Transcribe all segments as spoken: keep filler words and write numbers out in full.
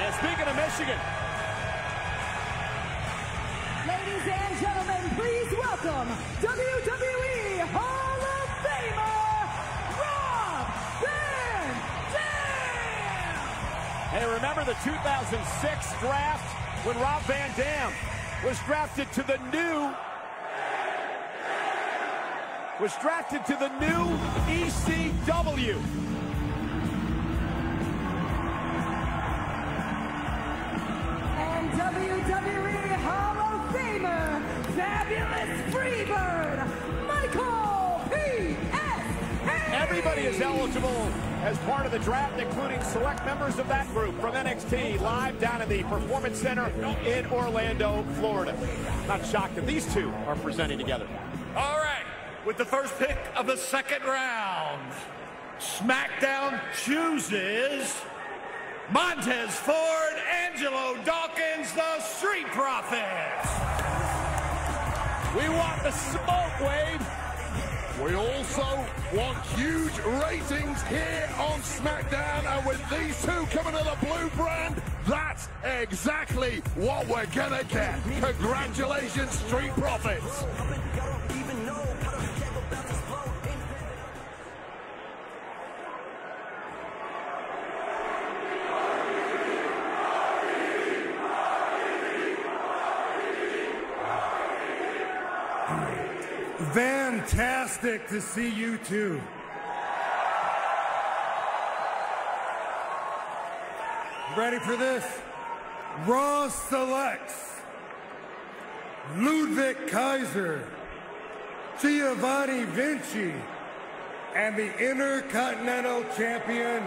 And speaking of Michigan, ladies and gentlemen, please welcome W W E Hall of Famer, Rob Van Dam! hey, remember the two thousand six draft when Rob Van Dam was drafted to the new was drafted to the new E C W. And W W E Hall of Famer, Fabulous Freebird, Michael P S Hayes! Everybody is eligible as part of the draft, including select members of that group from N X T, live down in the Performance Center in Orlando, Florida. Not shocked that these two are presenting together. All right, with the first pick of the second round, SmackDown chooses Montez Ford, Angelo Dawkins, the Street Profits. We want the smoke, Wade. We also want huge ratings here on SmackDown, and with these two coming to the blue brand, that's exactly what we're gonna get. Congratulations, Street Profits. Fantastic to see you two. Ready for this? Raw selects Ludwig Kaiser, Giovanni Vinci, and the Intercontinental Champion,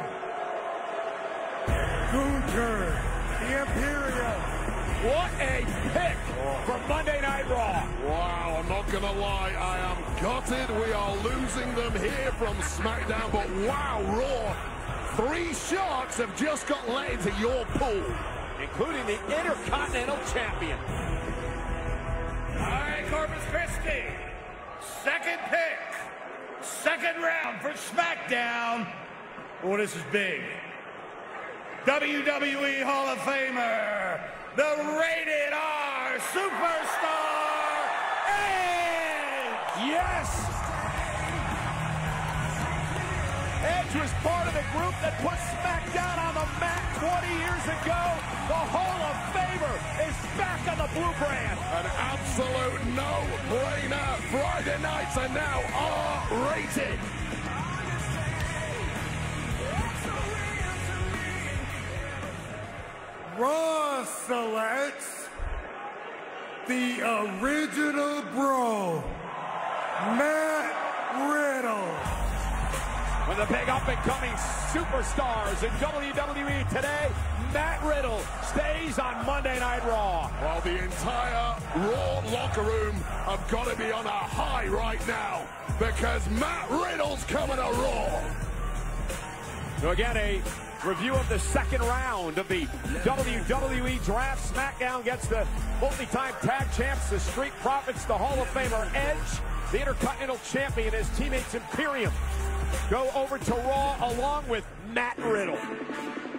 Gunther, the Imperial. What a pick for Monday Night Raw. Wow, I'm not gonna lie, I am gutted. We are losing them here from SmackDown, but wow, Raw. Three sharks have just got let into your pool, including the Intercontinental Champion. All right, Corpus Christi, second pick, second round for SmackDown. Oh, this is big. W W E Hall of Famer, the Rated R Superstar, Edge! Yes! Edge was part of the group that put SmackDown on the map twenty years ago. The Hall of Famer is back on the blue brand. An absolute no-brainer. Friday nights are now R-rated. Raw selects the original bro, Matt Riddle. One of the big up-and-coming superstars in W W E today, Matt Riddle stays on Monday Night Raw. Well, the entire Raw locker room have got to be on a high right now because Matt Riddle's coming to Raw. So again, a review of the second round of the W W E Draft. SmackDown gets the multi-time tag champs, the Street Profits, the Hall of Famer Edge, the Intercontinental Champion, his teammates Imperium go over to Raw along with Matt Riddle.